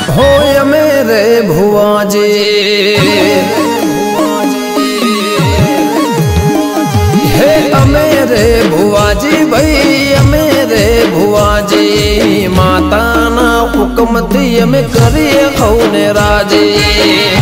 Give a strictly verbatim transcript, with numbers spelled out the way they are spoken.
हो मेरे भुआ जी हे अमेरे भुआ जी भाई अमेरे भुआ जी माता ना हुक्म थी में करिए खौने राजी।